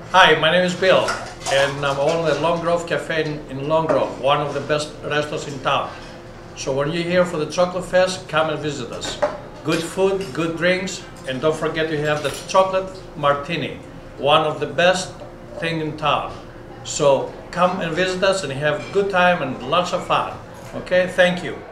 Hi, my name is Bill, and I'm owner of Long Grove Cafe in Long Grove, one of the best restaurants in town. So when you're here for the Chocolate Fest, come and visit us. Good food, good drinks, and don't forget to have the chocolate martini, one of the best thing in town. So come and visit us and have a good time and lots of fun. Okay, thank you.